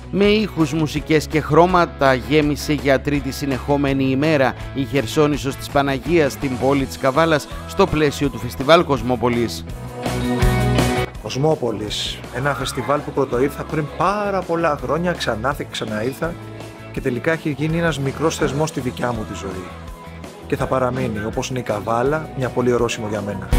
Με ήχους, μουσικές και χρώματα γέμισε για τρίτη συνεχόμενη ημέρα η Χερσόνησος της Παναγίας στην πόλη της Καβάλας στο πλαίσιο του φεστιβάλ Κοσμόπολης. Κοσμόπολης, ένα φεστιβάλ που πρωτοήρθα πριν πάρα πολλά χρόνια, ξαναήρθα και τελικά έχει γίνει ένας μικρός θεσμός στη δικιά μου τη ζωή. Και θα παραμείνει, όπως είναι η Καβάλα, μια πολύ ορόσημο για μένα.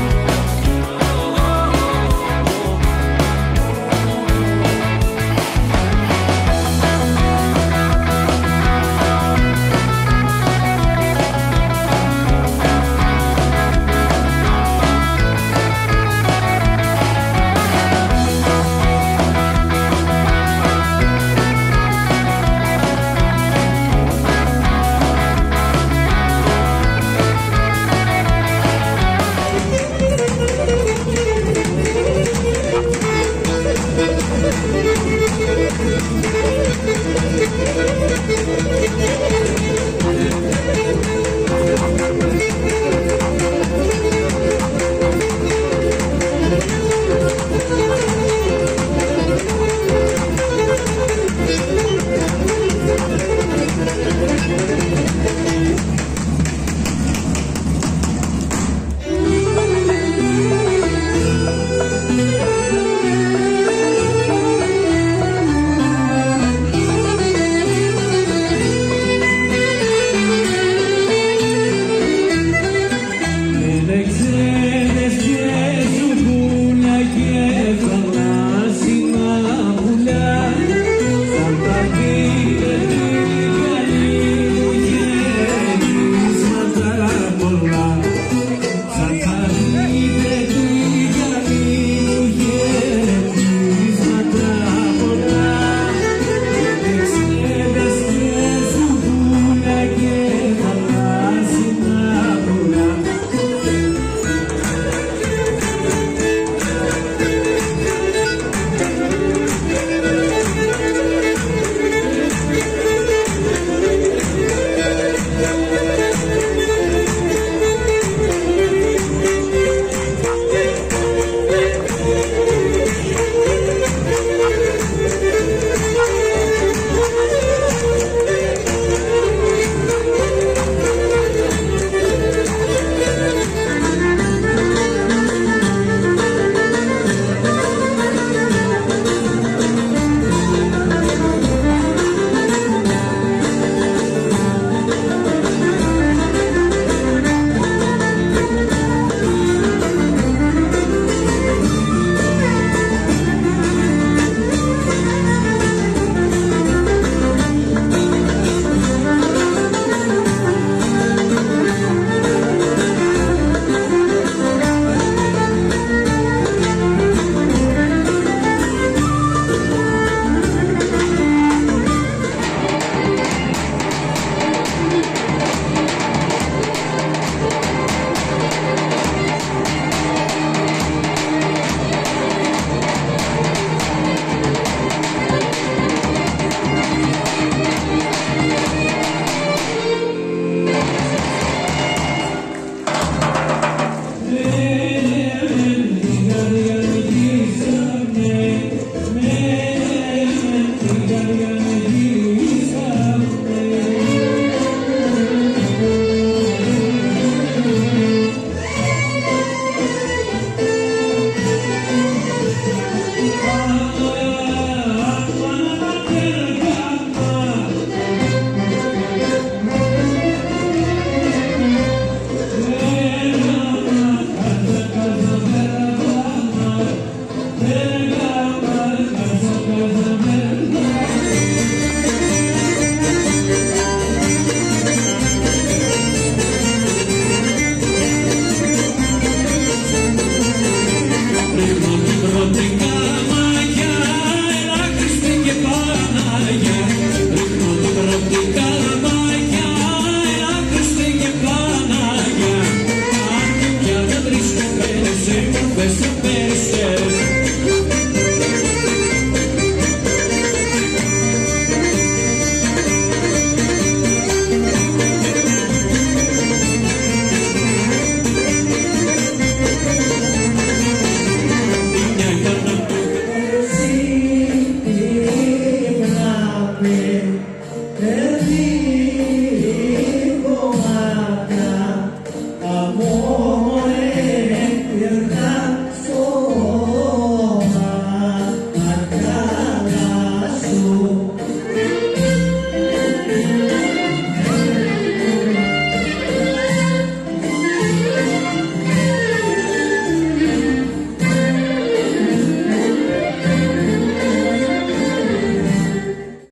amor.